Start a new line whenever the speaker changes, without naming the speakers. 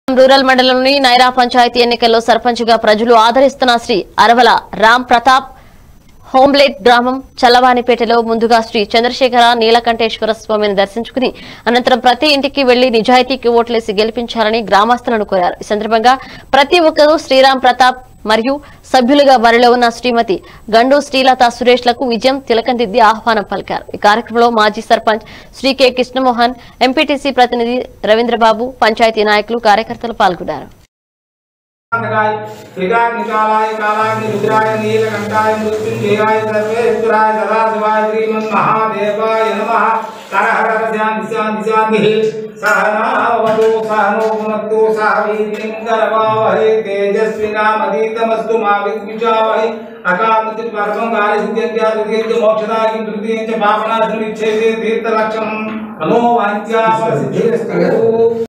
Rural మండలంలోని నైరా పంచాయతీ ఎన్నికల్లో సర్పంచ్గా ప్రజలు ఆదరిస్తున్న శ్రీ అరవల రామ్ ప్రతాప్ హోమ్లెట్ గ్రామం చల్లవానిపేటలో ముందుగా శ్రీ చంద్రశేఖర నీలకంఠేశ్వర స్వామిని దర్శించుకుని అనంతరం ప్రతి ఇంటికి వెళ్లి నిజాయితీకి ఓట్లేసి గెలిపించాలని గ్రామస్తులను కోరారు. ఈ సందర్భంగా ప్రతి ఒక్కరూ శ్రీరామ్ ప్రతాప్ మరియు సభ్యులుగా బరిలో ఉన్న శ్రీమతి గండు శ్రీలత సురేష్ లకు విజయం తిలకందిద్ది ఆహ్వానం పలికారు. ఈ కార్యక్రమంలో మాజీ సర్పంచ్ శ్రీ కె కృష్ణమోహన్, ఎంపీటీసీ ప్రతినిధి రవీంద్రబాబు, పంచాయతీ నాయకులు, కార్యకర్తలు పాల్గొన్నారు.
सहनावतु सहनो भुनक्तु सह वीर्यं करवावहै तेजस्विनामधीतमस्तु मा विद्विषावहै अकामचित्वर्गं कार्यसिद्ध्यं मोक्षदायिं तृतीयं च पापनाशनं विच्छेदे तीर्थलक्षणं नमो वाञ्छाफलसिद्धिरस्तु।